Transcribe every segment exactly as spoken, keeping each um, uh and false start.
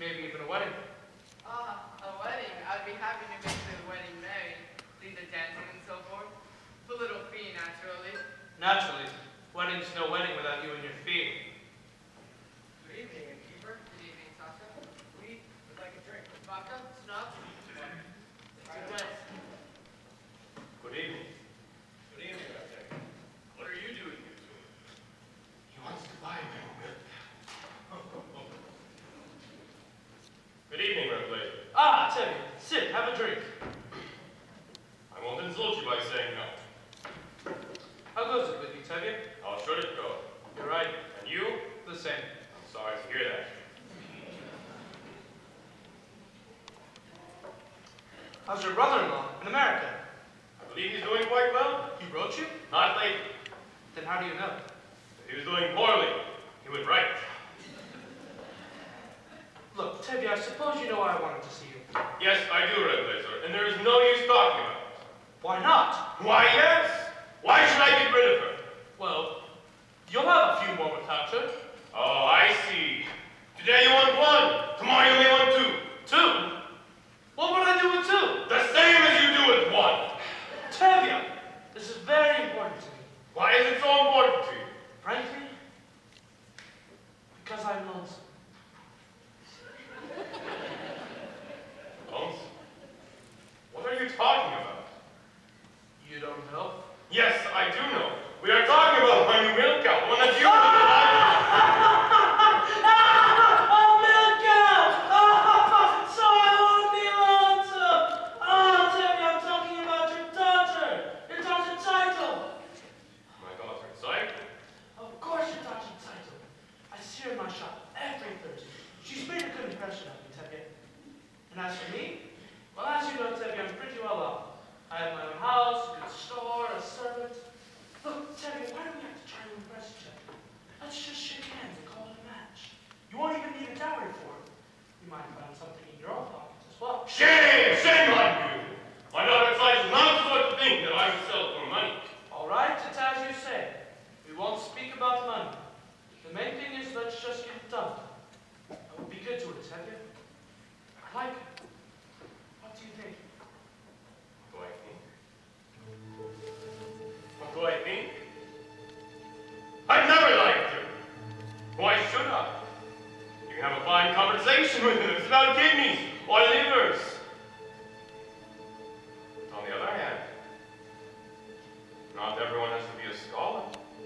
maybe even a wedding. Ah, a wedding. I'd be happy to make the wedding merry, lead the dancing and so forth. A little fee, naturally. Naturally. Wedding's no wedding without you and your fee. Good evening, innkeeper. Good evening, Sasha. We would like a drink. Vodka? Schnapps? Good Good evening. Good evening, Edgerton. What are you doing here, sir? He wants to buy me a milk. Good evening, Red Blazer. Ah, Tevye, sit, have a drink. I won't insult you by saying no. How goes it with you, Tevye? How should it go? You're right. And you? The same. I'm sorry to hear that. How's your brother-in-law in America? I believe he's doing quite well. He wrote you? Not lately. Then how do you know? If he was doing poorly, he would write. Look, Tevye, I suppose you know why I wanted to see you. Yes, I do, Red Blazer, and there is no use talking about it. Why not? Why, yes. Why should I get rid of her? Well, you'll have a few more without her. Oh, I see. Today you want one. Tomorrow you may want two. Two? What would I do with two? The same as you do with one. Tevye, this is very important to me. Why is it so important to you? Frankly, because I'm lonesome. Lonesome? What are you talking about? You don't know? Yes, I do know. We are talking about my new milk cow, the one that you Oh, milk cow! Oh, so I won't be lonesome! Oh, Tevye, I'm talking about your daughter! Your daughter Title! My daughter, Psyche? Of course your daughter Title. I see her in my shop every Thursday. She's made a good impression on me, Tevye. And as for me, well, as you know, Tevye, I'm pretty well off. I have my own house, a good store, a servant. Look, Tevye, why do we have to try to impress each other? Let's just shake hands and call it a match. You won't even need a dowry for it. You might find something in your own pockets as well. Shame! Shame on you! My daughter Psyche is not the sort to think that I would sell for money. All right, it's as you say. We won't speak about money. The main thing is let's just get it done. I will be good to it, Tevye. I like it. What do you think? What do I think? What do I think? I've never liked her. Why should I? You can have a fine conversation with him. It's about kidneys or livers. But on the other hand, not everyone has to be a scholar.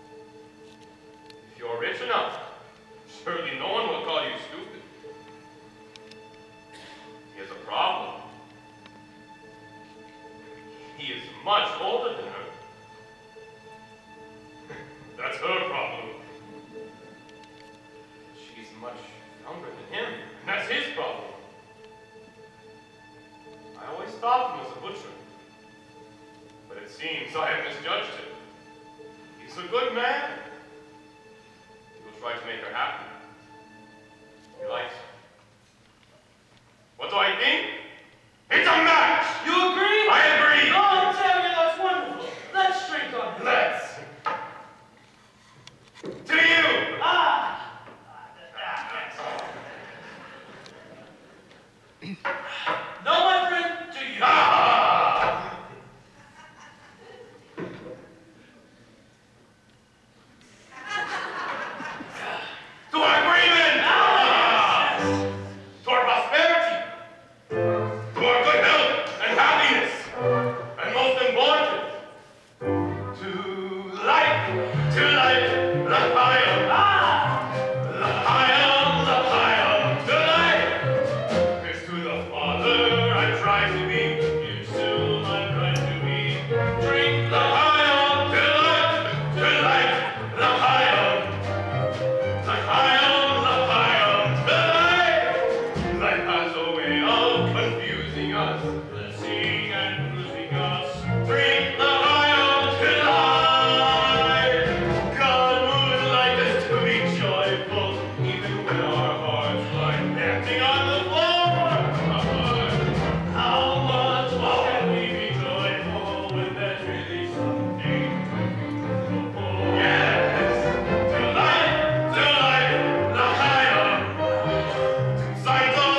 If you're rich enough, surely no one will call you stupid. He has a problem. He is much older than her. That's her problem. She's much younger than him, and that's his problem. I always thought him as a butcher, but it seems I have misjudged him. He's a good man. He will try to make her happy. He likes her. What do I think? It's a match! You agree? I agree! Oh, Tevye, that's wonderful. Let's drink on it. Let's! To you! Ah! No, my friend, to you. Ah! To our agreement! Ah! To our prosperity! To our good health and happiness! And most important, to life! To life! The higher! Ah! The higher! The higher! To life! It's to the Father I try to be. Give still my right to be. Drink the higher! To life! To life! The higher! The higher! The higher! To life! Life has a way of confusing us, blessing and losing us. Drink the higher! To life! God would like us to be joyful, even when our hearts lie empty on the floor. How much more can we be joyful when there's really something to for? Yes! To life! To life! The higher! To sight of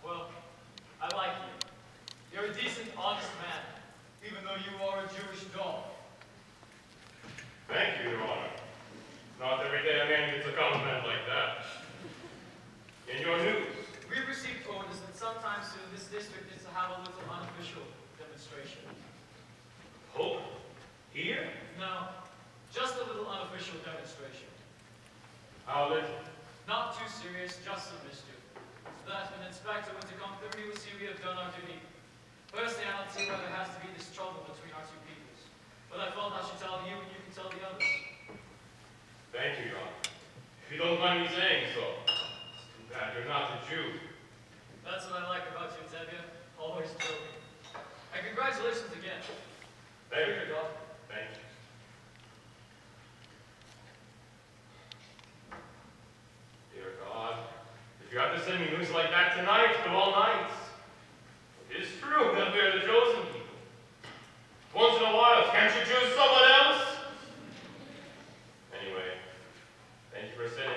Well, I like you. You're a decent, honest man, even though you are a Jewish dog. Thank you, Your Honor. Not every day a man gets a compliment like that. In your news, We've received orders that sometime soon this district is to have a little unofficial demonstration. Pope? Here? No, just a little unofficial demonstration. How little? Not too serious, just some mischief. So that an inspector were to come through, he would see we have done our duty. Personally, I don't see why there has to be this trouble between our two peoples. But I felt I should tell you and you can tell the others. Thank you, Your Honor. If you don't mind me saying so. It's too bad you're not a Jew. That's what I like about you, Tevye. Always joking. And congratulations again. Thank Here, you. dog. Thank you. Dear God, if you have to send me news like that tonight, of all nights, it is true that we are the chosen people. Once in a while, can't you choose someone else? Anyway, thank you for sending